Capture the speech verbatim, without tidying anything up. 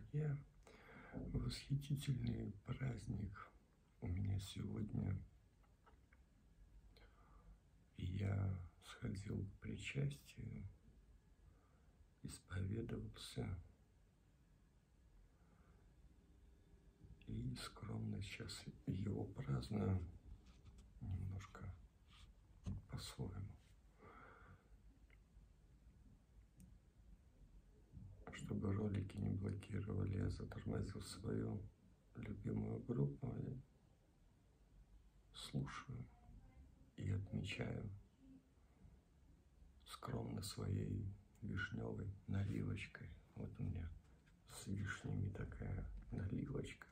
семье. Восхитительный праздник у меня сегодня. И я сходил к причастию, исповедовался и скромно сейчас его праздную немножко по-своему. Чтобы ролики не блокировали, я затормозил свою любимую группу и слушаю и отмечаю скромно своей вишневой наливочкой. Вот у меня с вишнями такая наливочка.